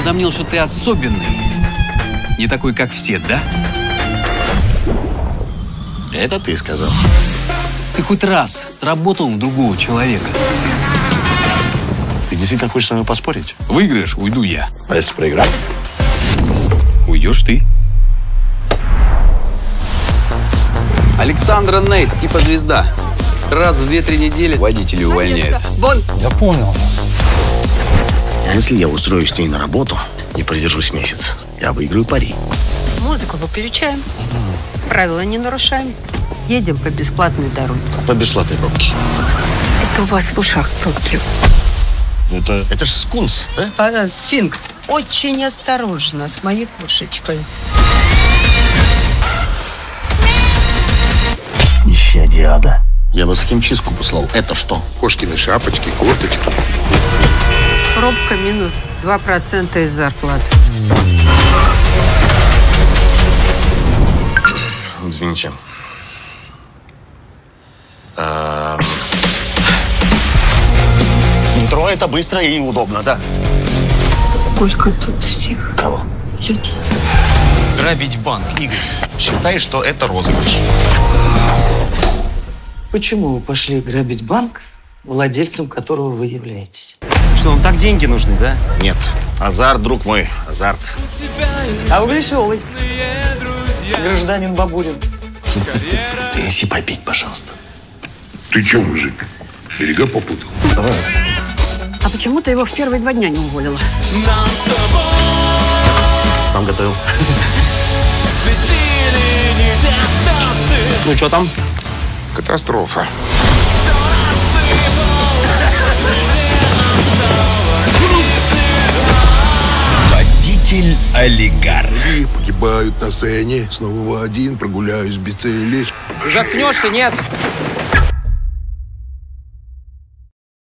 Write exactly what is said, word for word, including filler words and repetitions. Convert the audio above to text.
усомнил, что ты особенный. Не такой, как все, да? Это ты сказал. Ты хоть раз работал на другого человека? Ты действительно хочешь со мной поспорить? Выиграешь, уйду я. А если проиграть? Уйдешь ты. Александра Нейт, типа звезда. Раз в две-три недели водители увольняют. Вон! Я понял. А если я устроюсь с ней на работу, не продержусь месяц, я выиграю пари. Музыку выключаем, правила не нарушаем, едем по бесплатной дороге. По бесплатной пробке. Это у вас в ушах пробки. Это, это ж скунс, да? А, сфинкс. Очень осторожно с моей кошечкой. Нищадие ада. Я бы с химчистку послал. Это что? Кошкины шапочки, курточки. Пробка минус два процента из зарплаты. Извините. А... Метро это быстро и удобно, да? Сколько тут всех Кого? людей? Грабить банк, Игорь. Считай, что это розыгрыш. Почему вы пошли грабить банк, владельцем которого вы являетесь? Что, вам так деньги нужны, да? Нет. Азарт, друг мой, азарт. А вы веселый. Гражданин Бабурин. Принеси попить, пожалуйста. Ты че, мужик, берега попутал? Давай. А почему ты его в первые два дня не уволила? Сам готовил. Ну, что там? Катастрофа. Водитель-олигарх. Погибают на сцене. Снова один, прогуляюсь без цели. Заткнешься, нет?